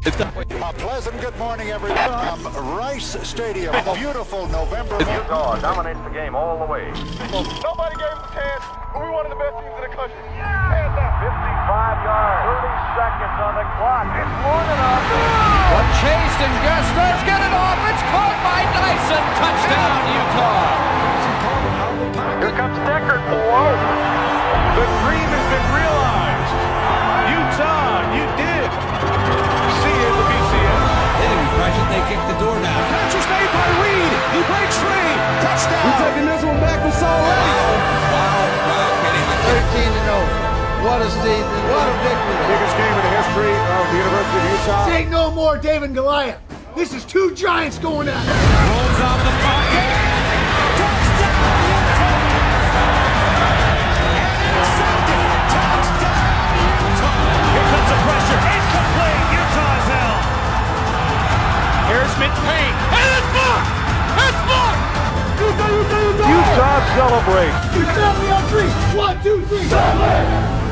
A pleasant good morning, everyone, from Rice Stadium. Beautiful November. Utah dominates the game all the way. Nobody gave us a chance, but we one of the best teams in the country. Hands up. 55 yards, 30 seconds on the clock. It's more than enough. But chased and Gustars get it off. It's caught by Dyson. Touchdown, Utah. Here comes Deckard. Whoa. The dream has been realized. Utah, you did. See it, the BCS. They didn't crush it, they kicked the door down. Catch is made by Reed. He breaks free. Touchdown. We're taking this one back with Saul Wow, Kenny. 13-0. What a season. What a victory. Biggest game in the history of the University of Utah. Say no more David and Goliath. This is two giants going at it. Rolls off the pocket. Touchdown, Utah. Here comes the pressure. Incomplete. Utah's held. Here's McPain. And it's blocked. It's blocked. Utah. Utah celebrates. Utah, we on three. 1, 2, 3.